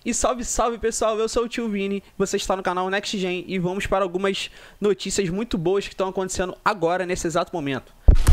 E salve, salve pessoal, eu sou o Tio Vini, você está no canal Next Gen e vamos para algumas notícias muito boas que estão acontecendo agora, nesse exato momento.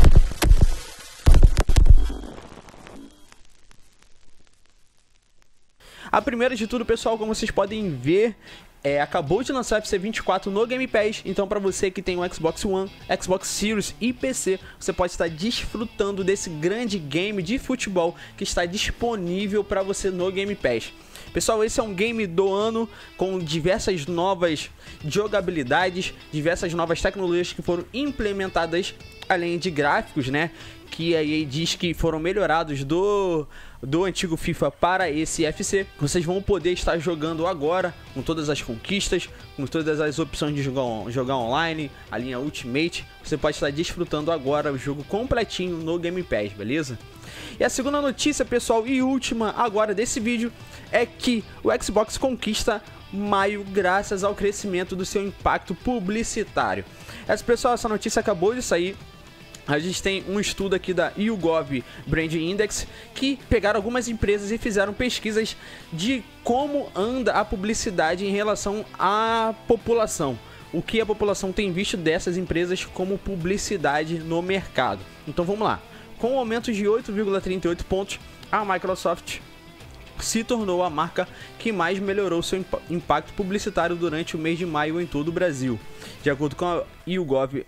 A primeira de tudo, pessoal, como vocês podem ver, acabou de lançar o FC 24 no Game Pass, então para você que tem o Xbox One, Xbox Series e PC, você pode estar desfrutando desse grande game de futebol que está disponível para você no Game Pass. Pessoal, esse é um game do ano com diversas novas jogabilidades, diversas novas tecnologias que foram implementadas, além de gráficos, né? Que a EA diz que foram melhorados do antigo FIFA para esse FC. Vocês vão poder estar jogando agora com todas as conquistas, com todas as opções de jogar online, a linha Ultimate. Você pode estar desfrutando agora o jogo completinho no Game Pass, beleza? E a segunda notícia, pessoal, e última agora desse vídeo, é que o Xbox conquista maio graças ao crescimento do seu impacto publicitário. Pessoal, essa notícia acabou de sair. A gente tem um estudo aqui da YouGov Brand Index que pegaram algumas empresas e fizeram pesquisas de como anda a publicidade em relação à população. O que a população tem visto dessas empresas como publicidade no mercado. Então vamos lá. Com um aumento de 8,38 pontos, a Microsoft se tornou a marca que mais melhorou seu impacto publicitário durante o mês de maio em todo o Brasil, de acordo com a YouGov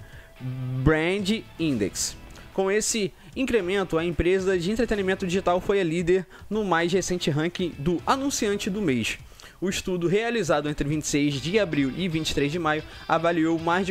Brand Index. Com esse incremento, a empresa de entretenimento digital foi a líder no mais recente ranking do anunciante do mês. O estudo, realizado entre 26 de abril e 23 de maio, avaliou mais de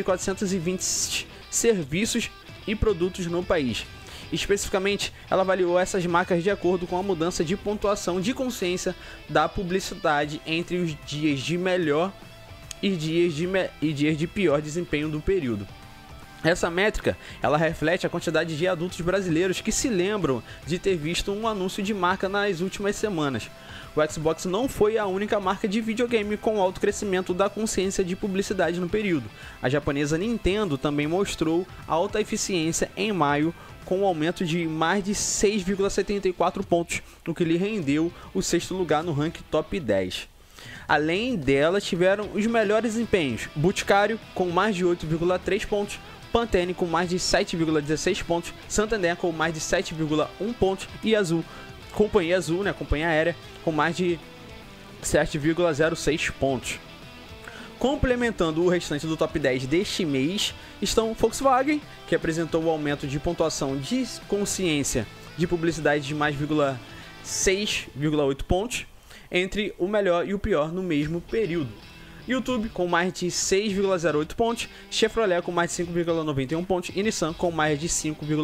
420 serviços e produtos no país. Especificamente, ela avaliou essas marcas de acordo com a mudança de pontuação de consciência da publicidade entre os dias de melhor e dias de pior desempenho do período. Essa métrica, ela reflete a quantidade de adultos brasileiros que se lembram de ter visto um anúncio de marca nas últimas semanas. O Xbox não foi a única marca de videogame com alto crescimento da consciência de publicidade no período. A japonesa Nintendo também mostrou alta eficiência em maio, com um aumento de mais de 6,74 pontos, o que lhe rendeu o sexto lugar no ranking top 10. Além dela, tiveram os melhores desempenhos: Boticário com mais de 8,3 pontos, Pantene com mais de 7,16 pontos, Santander com mais de 7,1 pontos e Companhia Azul, né, companhia aérea, com mais de 7,06 pontos. Complementando o restante do top 10 deste mês estão Volkswagen, que apresentou um aumento de pontuação de consciência de publicidade de mais 6,8 pontos, entre o melhor e o pior no mesmo período. YouTube com mais de 6,08 pontos, Chevrolet com mais de 5,91 pontos e Nissan com mais de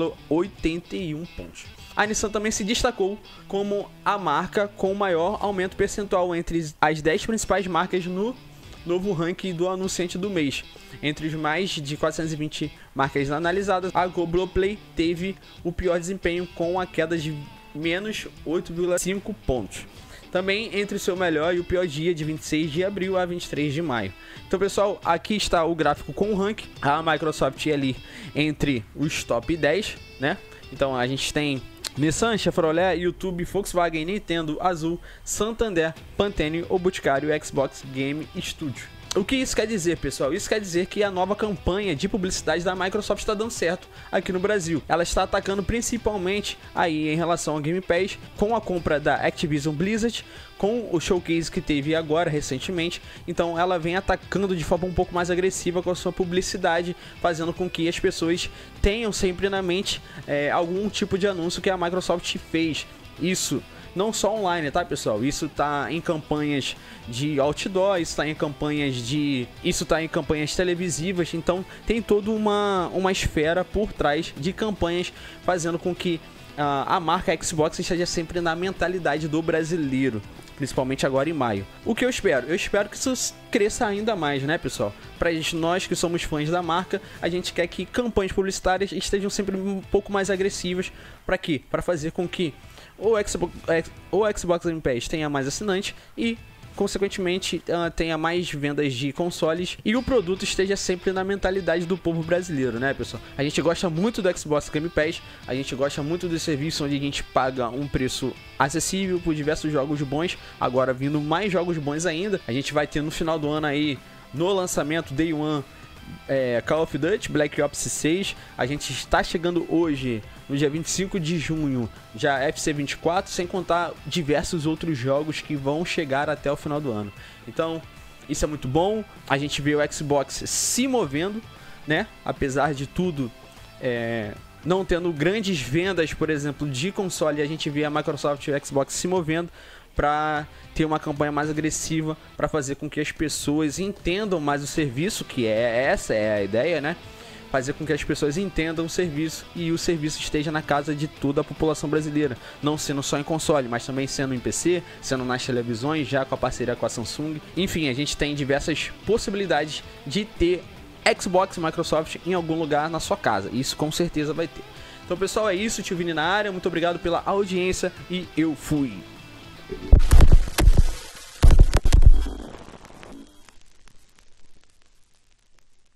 5,81 pontos. A Nissan também se destacou como a marca com o maior aumento percentual entre as 10 principais marcas no novo ranking do anunciante do mês. Entre os mais de 420 marcas analisadas, a Globoplay teve o pior desempenho com a queda de menos 8,5 pontos. Também entre o seu melhor e o pior dia, de 26 de abril a 23 de maio. Então, pessoal, aqui está o gráfico com o ranking. A Microsoft é ali entre os top 10, né? Então, a gente tem Nissan, Chevrolet, YouTube, Volkswagen, Nintendo, Azul, Santander, Pantene, O Boticário e Xbox Game Studio. O que isso quer dizer, pessoal? Isso quer dizer que a nova campanha de publicidade da Microsoft está dando certo aqui no Brasil. Ela está atacando principalmente aí em relação ao Game Pass, com a compra da Activision Blizzard, com o showcase que teve agora recentemente. Então ela vem atacando de forma um pouco mais agressiva com a sua publicidade, fazendo com que as pessoas tenham sempre na mente algum tipo de anúncio que a Microsoft fez. Isso não só online, tá, pessoal? Isso tá em campanhas de outdoor, isso tá em campanhas televisivas. Então tem toda uma esfera por trás de campanhas, fazendo com que a marca Xbox esteja sempre na mentalidade do brasileiro, principalmente agora em maio. O que eu espero? Eu espero que isso cresça ainda mais, né, pessoal? Nós que somos fãs da marca, a gente quer que campanhas publicitárias estejam sempre um pouco mais agressivas. Para quê? Para fazer com que o Xbox Game Pass tenha mais assinantes e consequentemente tenha mais vendas de consoles e o produto esteja sempre na mentalidade do povo brasileiro, né, pessoal? A gente gosta muito do Xbox Game Pass, a gente gosta muito do serviço onde a gente paga um preço acessível por diversos jogos bons, agora vindo mais jogos bons ainda. A gente vai ter no final do ano aí, no lançamento Day One, Call of Duty Black Ops 6, a gente está chegando hoje, no dia 25 de junho, já FC 24, sem contar diversos outros jogos que vão chegar até o final do ano. Então, isso é muito bom, a gente vê o Xbox se movendo, né? Apesar de tudo, não tendo grandes vendas, por exemplo, de console, a gente vê a Microsoft e o Xbox se movendo para ter uma campanha mais agressiva, para fazer com que as pessoas entendam mais o serviço, que essa é a ideia, né? Fazer com que as pessoas entendam o serviço e o serviço esteja na casa de toda a população brasileira, não sendo só em console, mas também sendo em PC, sendo nas televisões, já com a parceria com a Samsung. Enfim, a gente tem diversas possibilidades de ter Xbox e Microsoft em algum lugar na sua casa, isso com certeza vai ter. Então, pessoal, é isso, Tio Vini na área, muito obrigado pela audiência e eu fui!